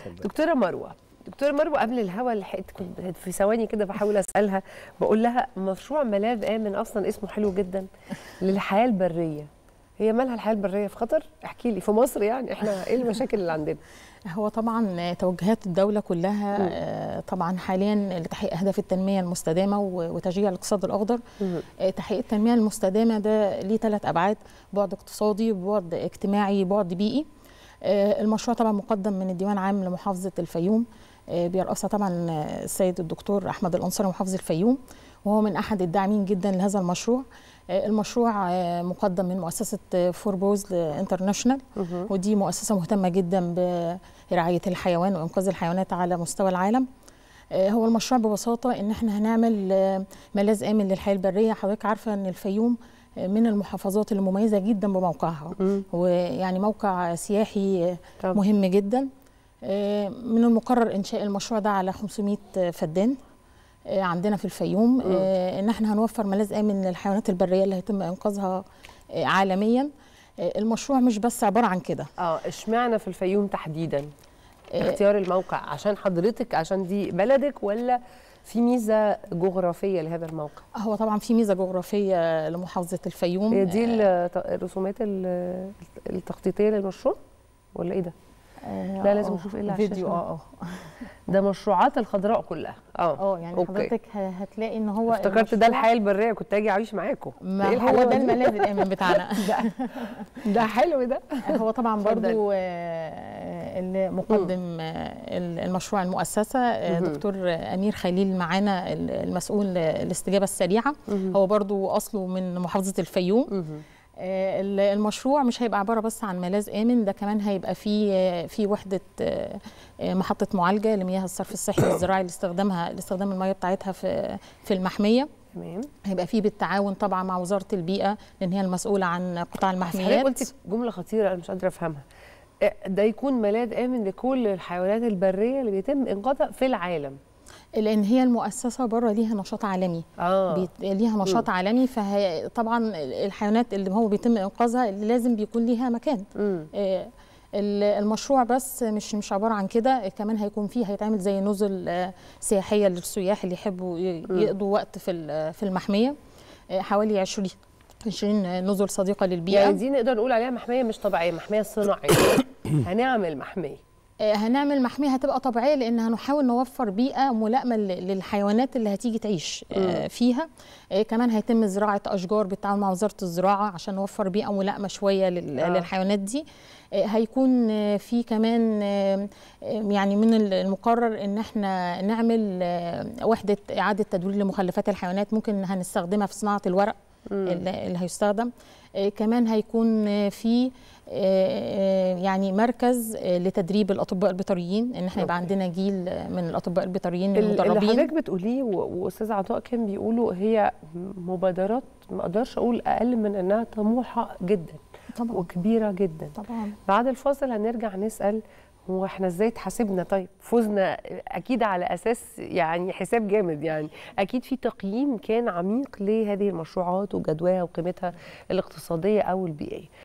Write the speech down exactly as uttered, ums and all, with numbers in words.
دكتوره مروه دكتوره مروه قبل الهوا لحقت كنت في ثواني كده بحاول اسالها، بقول لها مشروع ملاذ امن اصلا اسمه حلو جدا للحياه البريه، هي مالها الحياه البريه في خطر؟ احكي لي. في مصر يعني احنا ايه المشاكل اللي عندنا؟ هو طبعا توجهات الدولة كلها م. طبعا حاليا لتحقيق أهداف التنمية المستدامة وتشجيع الاقتصاد الأخضر. م. تحقيق التنمية المستدامة ده ليه ثلاث أبعاد: بعد اقتصادي، بعد اجتماعي، بعد بيئي. المشروع طبعا مقدم من الديوان العام لمحافظة الفيوم، بيرأسها طبعا السيد الدكتور أحمد الأنصاري محافظ الفيوم، وهو من أحد الداعمين جدا لهذا المشروع. المشروع مقدم من مؤسسة فوربوز انترناشونال، ودي مؤسسة مهتمة جدا برعاية الحيوان وإنقاذ الحيوانات على مستوى العالم. هو المشروع ببساطة إن احنا هنعمل ملاذ آمن للحياة البرية. حضرتك عارفة إن الفيوم من المحافظات اللي مميزة جدا بموقعها، ويعني موقع سياحي طب. مهم جدا. من المقرر إنشاء المشروع ده على خمسمائة فدان عندنا في الفيوم، م. ان احنا هنوفر ملاذ امن للحيوانات البريه اللي هيتم انقاذها عالميا. المشروع مش بس عباره عن كده. اه اشمعنى في الفيوم تحديدا اختيار الموقع؟ عشان حضرتك عشان دي بلدك، ولا في ميزه جغرافيه لهذا الموقع؟ هو طبعا في ميزه جغرافيه لمحافظه الفيوم. هي دي الرسومات التخطيطيه للمشروع ولا ايه ده؟ آه لا لازم نشوف ايه اللي على الشاشه. فيديو. اه اه ده مشروعات الخضراء كلها. اه اه يعني أوكي. حضرتك هتلاقي ان هو افتكرت ده الحياه البريه، كنت اجي اعيش معاكم. ما إيه هو ده الملاذ الامن بتاعنا. ده ده حلو ده. هو طبعا برضو اللي مقدم المشروع المؤسسه دكتور امير خليل معانا، المسؤول الاستجابه السريعه، هو برضو اصله من محافظه الفيوم. المشروع مش هيبقى عباره بس عن ملاذ امن، ده كمان هيبقى في في وحده محطه معالجه لمياه الصرف الصحي والزراعي لاستخدامها لاستخدام المياه بتاعتها في في المحميه. تمام. هيبقى في بالتعاون طبعا مع وزاره البيئه، لان هي المسؤوله عن قطاع المحميات. حضرتك قلتي جمله خطيره انا مش قادره افهمها، ده يكون ملاذ امن لكل الحيوانات البريه اللي بيتم انقاذها في العالم، لان هي المؤسسه بره ليها نشاط عالمي. اه بيت... ليها نشاط م. عالمي، فهي طبعا الحيوانات اللي هو بيتم انقاذها اللي لازم بيكون ليها مكان. آه المشروع بس مش مش عباره عن كده، كمان هيكون فيه هيتعمل زي نزل آه سياحيه للسياح اللي يحبوا يقضوا وقت في في المحميه، آه حوالي عشرين نزل صديقه للبيئه. يعني دي نقدر نقول عليها محميه مش طبيعيه، محميه صناعيه. هنعمل محميه هنعمل محمية هتبقى طبيعية، لأن هنحاول نوفر بيئة ملائمة للحيوانات اللي هتيجي تعيش م. فيها. كمان هيتم زراعة أشجار بالتعاون مع وزارة الزراعة عشان نوفر بيئة ملائمة شوية آه. للحيوانات دي. هيكون في كمان يعني من المقرر ان احنا نعمل وحدة إعادة تدوير لمخلفات الحيوانات، ممكن هنستخدمها في صناعة الورق م. اللي هيستخدم. كمان هيكون في يعني مركز لتدريب الاطباء البيطريين، ان احنا يبقى عندنا جيل من الاطباء البيطريين المدربين. اللي حضرتك بتقوليه واستاذ عطاء كان بيقولوا هي مبادرات ما اقدرش اقول اقل من انها طموحه جدا طبعا وكبيره جدا طبعا. بعد الفاصل هنرجع نسال هو احنا ازاي اتحاسبنا؟ طيب فوزنا اكيد على اساس يعني حساب جامد، يعني اكيد في تقييم كان عميق لهذه المشروعات وجدواها وقيمتها الاقتصاديه او البيئيه.